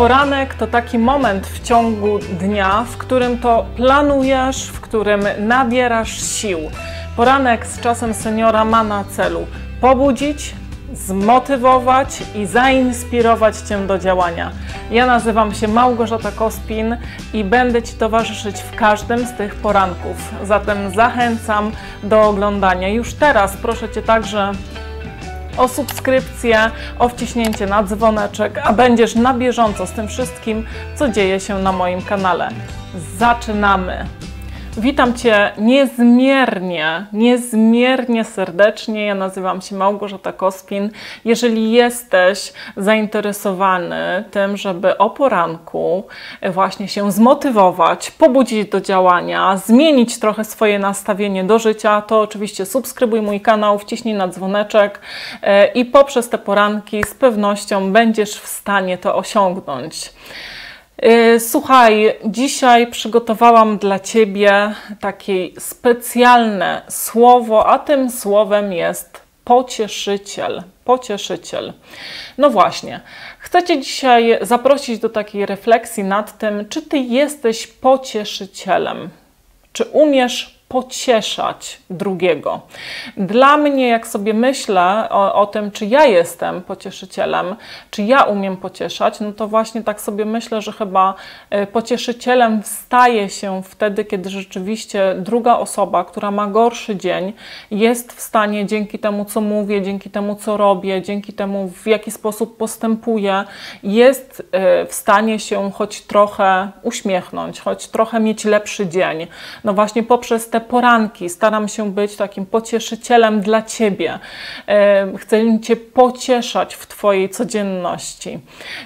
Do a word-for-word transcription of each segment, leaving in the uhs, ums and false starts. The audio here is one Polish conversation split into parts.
Poranek to taki moment w ciągu dnia, w którym to planujesz, w którym nabierasz sił. Poranek z czasem seniora ma na celu pobudzić, zmotywować i zainspirować Cię do działania. Ja nazywam się Małgorzata Kospin i będę Ci towarzyszyć w każdym z tych poranków. Zatem zachęcam do oglądania. Już teraz proszę Cię także o subskrypcję, o wciśnięcie na dzwoneczek, a będziesz na bieżąco z tym wszystkim, co dzieje się na moim kanale. Zaczynamy! Witam Cię niezmiernie, niezmiernie serdecznie. Ja nazywam się Małgorzata Kospin. Jeżeli jesteś zainteresowany tym, żeby o poranku właśnie się zmotywować, pobudzić do działania, zmienić trochę swoje nastawienie do życia, to oczywiście subskrybuj mój kanał, wciśnij na dzwoneczek i poprzez te poranki z pewnością będziesz w stanie to osiągnąć. Słuchaj, dzisiaj przygotowałam dla Ciebie takie specjalne słowo, a tym słowem jest pocieszyciel. Pocieszyciel. No właśnie, chcę Cię dzisiaj zaprosić do takiej refleksji nad tym, czy Ty jesteś pocieszycielem, czy umiesz pocieszać drugiego. Dla mnie, jak sobie myślę o, o tym, czy ja jestem pocieszycielem, czy ja umiem pocieszać, no to właśnie tak sobie myślę, że chyba pocieszycielem staje się wtedy, kiedy rzeczywiście druga osoba, która ma gorszy dzień, jest w stanie dzięki temu, co mówię, dzięki temu, co robię, dzięki temu, w jaki sposób postępuję, jest w stanie się choć trochę uśmiechnąć, choć trochę mieć lepszy dzień. No właśnie poprzez te poranki staram się być takim pocieszycielem dla Ciebie. Chcę Cię pocieszać w Twojej codzienności.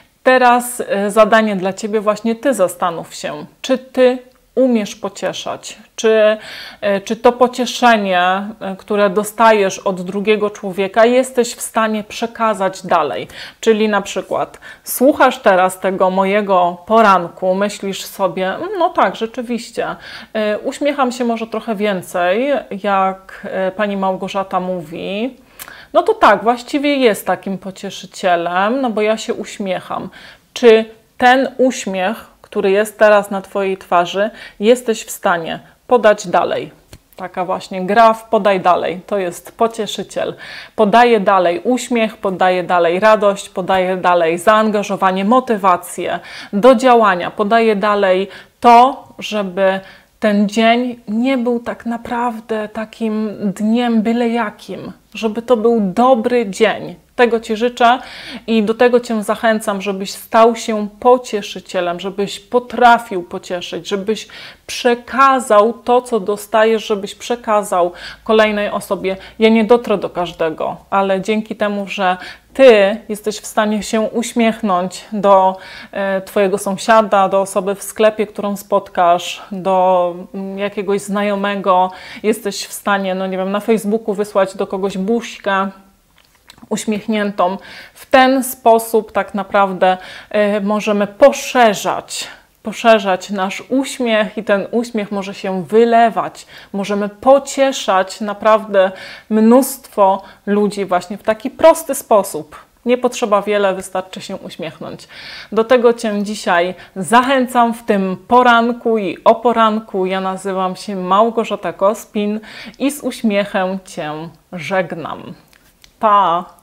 Teraz zadanie dla Ciebie, właśnie Ty zastanów się, czy Ty umiesz pocieszać, czy, czy to pocieszenie, które dostajesz od drugiego człowieka, jesteś w stanie przekazać dalej. Czyli na przykład słuchasz teraz tego mojego poranku, myślisz sobie, no tak, rzeczywiście, uśmiecham się może trochę więcej, jak pani Małgorzata mówi. No to tak, właściwie jest takim pocieszycielem, no bo ja się uśmiecham. Czy ten uśmiech, który jest teraz na Twojej twarzy, jesteś w stanie podać dalej? Taka właśnie gra w podaj dalej. To jest pocieszyciel. Podaje dalej uśmiech, podaje dalej radość, podaje dalej zaangażowanie, motywację do działania, podaje dalej to, żeby ten dzień nie był tak naprawdę takim dniem byle jakim, żeby to był dobry dzień. Tego Ci życzę i do tego Cię zachęcam, żebyś stał się pocieszycielem, żebyś potrafił pocieszyć, żebyś przekazał to, co dostajesz, żebyś przekazał kolejnej osobie. Ja nie dotrę do każdego, ale dzięki temu, że Ty jesteś w stanie się uśmiechnąć do e, Twojego sąsiada, do osoby w sklepie, którą spotkasz, do m, jakiegoś znajomego, jesteś w stanie, no nie wiem, na Facebooku wysłać do kogoś buźkę uśmiechniętą. W ten sposób tak naprawdę y, możemy poszerzać, poszerzać nasz uśmiech i ten uśmiech może się wylewać. Możemy pocieszać naprawdę mnóstwo ludzi właśnie w taki prosty sposób. Nie potrzeba wiele, wystarczy się uśmiechnąć. Do tego Cię dzisiaj zachęcam w tym poranku i o poranku. Ja nazywam się Małgorzata Kospin i z uśmiechem Cię żegnam. Pa!